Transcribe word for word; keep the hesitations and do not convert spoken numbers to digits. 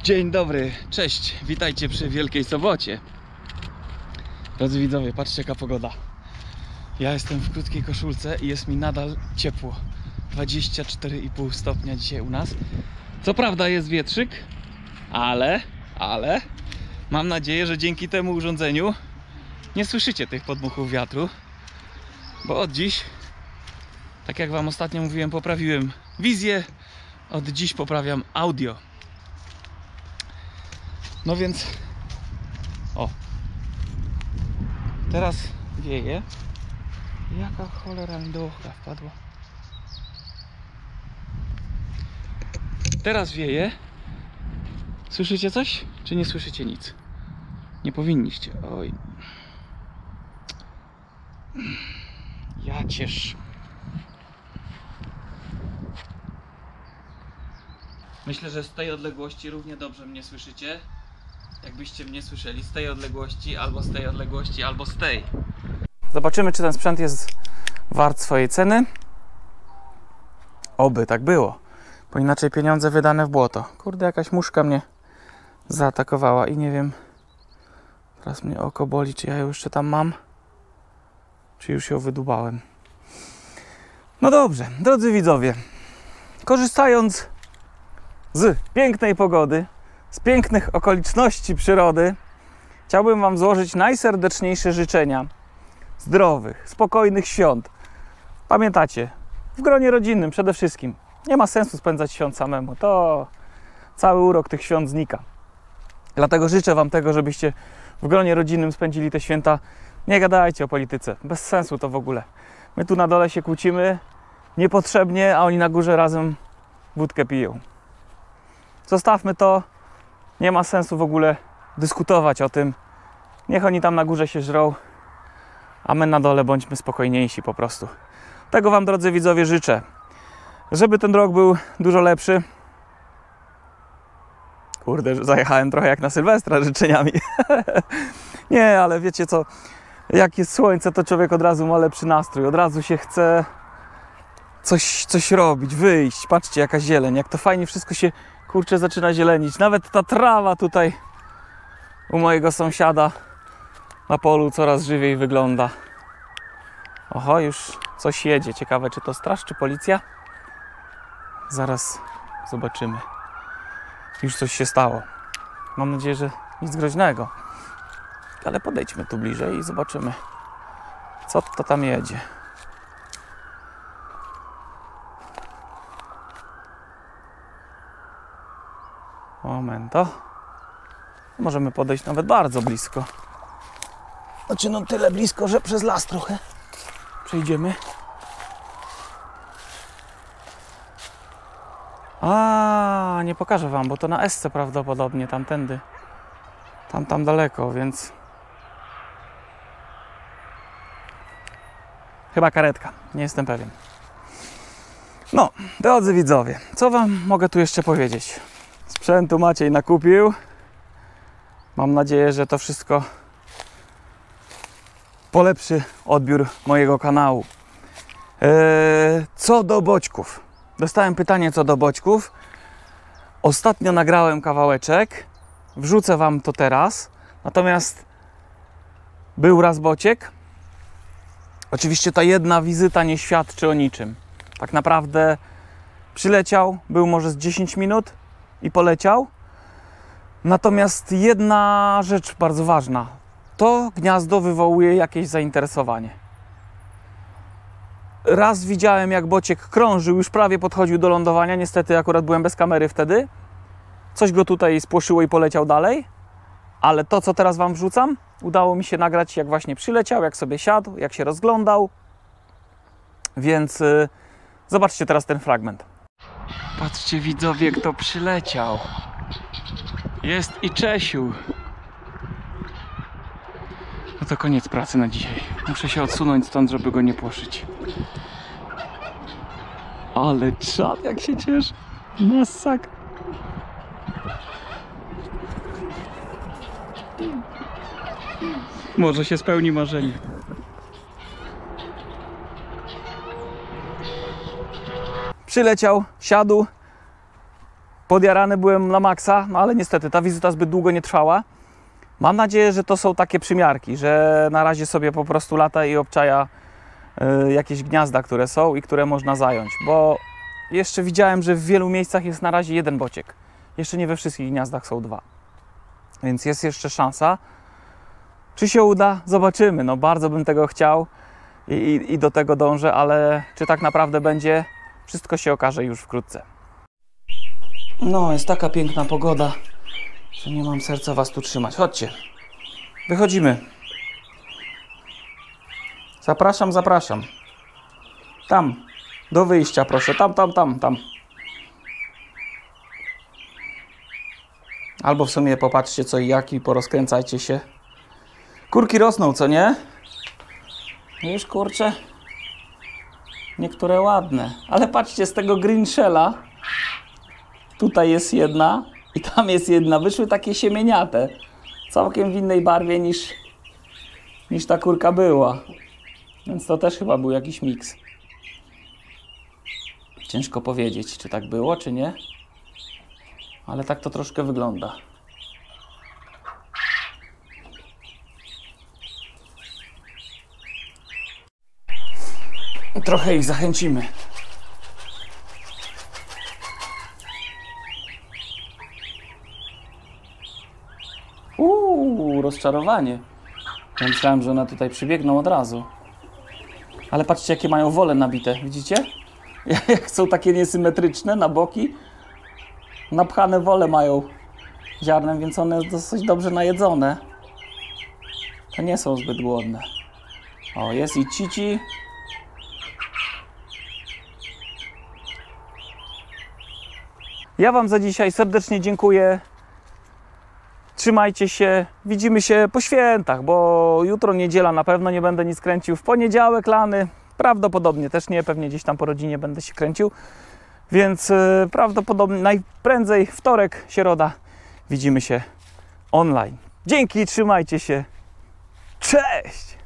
Dzień dobry, cześć, witajcie przy Wielkiej Sobocie. Drodzy widzowie, patrzcie jaka pogoda. Ja jestem w krótkiej koszulce i jest mi nadal ciepło. dwadzieścia cztery i pół stopnia dzisiaj u nas. Co prawda jest wietrzyk, ale, ale mam nadzieję, że dzięki temu urządzeniu nie słyszycie tych podmuchów wiatru. Bo od dziś, tak jak wam ostatnio mówiłem, poprawiłem wizję. Od dziś poprawiam audio. No więc, o, teraz wieje. Jaka cholera mi do oka wpadła. Teraz wieje. Słyszycie coś? Czy nie słyszycie nic? Nie powinniście. Oj. Ja ciesz. Myślę, że z tej odległości równie dobrze mnie słyszycie, jakbyście mnie słyszeli z tej odległości, albo z tej odległości, albo z tej. Zobaczymy, czy ten sprzęt jest wart swojej ceny. Oby tak było, bo inaczej pieniądze wydane w błoto. Kurde, jakaś muszka mnie zaatakowała i nie wiem, teraz mnie oko boli, czy ja ją jeszcze tam mam, czy już ją wydubałem. No dobrze, drodzy widzowie, korzystając z pięknej pogody, z pięknych okoliczności przyrody, chciałbym wam złożyć najserdeczniejsze życzenia zdrowych, spokojnych świąt. Pamiętacie, w gronie rodzinnym przede wszystkim. Nie ma sensu spędzać świąt samemu. To cały urok tych świąt znika. Dlatego życzę wam tego, żebyście w gronie rodzinnym spędzili te święta. Nie gadajcie o polityce. Bez sensu to w ogóle. My tu na dole się kłócimy niepotrzebnie, a oni na górze razem wódkę piją. Zostawmy to. Nie ma sensu w ogóle dyskutować o tym. Niech oni tam na górze się żrą, a my na dole bądźmy spokojniejsi po prostu. Tego wam, drodzy widzowie, życzę. Żeby ten rok był dużo lepszy. Kurde, zajechałem trochę jak na Sylwestra życzeniami. Nie, ale wiecie co, jak jest słońce, to człowiek od razu ma lepszy nastrój. Od razu się chce coś, coś robić, wyjść. Patrzcie, jaka zieleń, jak to fajnie wszystko się, kurczę, zaczyna zielenić. Nawet ta trawa tutaj u mojego sąsiada na polu coraz żywiej wygląda. Oho, już coś jedzie. Ciekawe, czy to straż, czy policja? Zaraz zobaczymy. Już coś się stało. Mam nadzieję, że nic groźnego. Ale podejdźmy tu bliżej i zobaczymy, co to tam jedzie. Momento. Możemy podejść nawet bardzo blisko. Znaczy no tyle blisko, że przez las trochę przejdziemy. A, nie pokażę wam, bo to na Esce prawdopodobnie, tamtędy. Tam, tam daleko, więc... Chyba karetka, nie jestem pewien. No, drodzy widzowie, co wam mogę tu jeszcze powiedzieć? Sprzętu Maciej nakupił. Mam nadzieję, że to wszystko polepszy odbiór mojego kanału. Eee, co do boćków. Dostałem pytanie co do boćków. Ostatnio nagrałem kawałeczek. Wrzucę wam to teraz. Natomiast był raz bociek. Oczywiście ta jedna wizyta nie świadczy o niczym. Tak naprawdę przyleciał, był może z dziesięć minut i poleciał. Natomiast jedna rzecz bardzo ważna. To gniazdo wywołuje jakieś zainteresowanie. Raz widziałem, jak bociek krążył, już prawie podchodził do lądowania. Niestety akurat byłem bez kamery wtedy. Coś go tutaj spłoszyło i poleciał dalej. Ale to, co teraz wam wrzucam, udało mi się nagrać, jak właśnie przyleciał, jak sobie siadł, jak się rozglądał. Więc yy, zobaczcie teraz ten fragment. Patrzcie widzowie, kto przyleciał. Jest i Czesiu. No to koniec pracy na dzisiaj. Muszę się odsunąć stąd, żeby go nie płoszyć. Ale czad, jak się cieszy. Masakra. Może się spełni marzenie. Przyleciał, siadł. podjarany byłem na maksa, no ale niestety ta wizyta zbyt długo nie trwała. Mam nadzieję, że to są takie przymiarki, że na razie sobie po prostu lata i obczaja y, jakieś gniazda, które są i które można zająć, bo jeszcze widziałem, że w wielu miejscach jest na razie jeden bociek. Jeszcze nie we wszystkich gniazdach są dwa. Więc jest jeszcze szansa. Czy się uda? Zobaczymy. No bardzo bym tego chciał i, i, i do tego dążę, ale czy tak naprawdę będzie? Wszystko się okaże już wkrótce. No, jest taka piękna pogoda, że nie mam serca was tu trzymać. Chodźcie. Wychodzimy. Zapraszam, zapraszam. Tam. Do wyjścia, proszę. Tam, tam, tam, tam. Albo w sumie popatrzcie co i jak i porozkręcajcie się. Kurki rosną, co nie? Już kurczę. Niektóre ładne. Ale patrzcie, z tego green shella tutaj jest jedna i tam jest jedna. Wyszły takie siemieniate. Całkiem w innej barwie niż, niż ta kurka była. Więc to też chyba był jakiś miks. Ciężko powiedzieć, czy tak było, czy nie. Ale tak to troszkę wygląda. Trochę ich zachęcimy. Uuu, rozczarowanie. Ja myślałem, że one tutaj przybiegną od razu. Ale patrzcie, jakie mają wole nabite. Widzicie? Jak są takie niesymetryczne na boki. Napchane wole mają ziarnem, więc one są dosyć dobrze najedzone. To nie są zbyt głodne. O, jest i cici. Ja wam za dzisiaj serdecznie dziękuję. Trzymajcie się. Widzimy się po świętach, bo jutro niedziela, na pewno nie będę nic kręcił. W poniedziałek lany prawdopodobnie też nie, pewnie gdzieś tam po rodzinie będę się kręcił. Więc yy, prawdopodobnie najprędzej wtorek, środa widzimy się online. Dzięki, trzymajcie się. Cześć!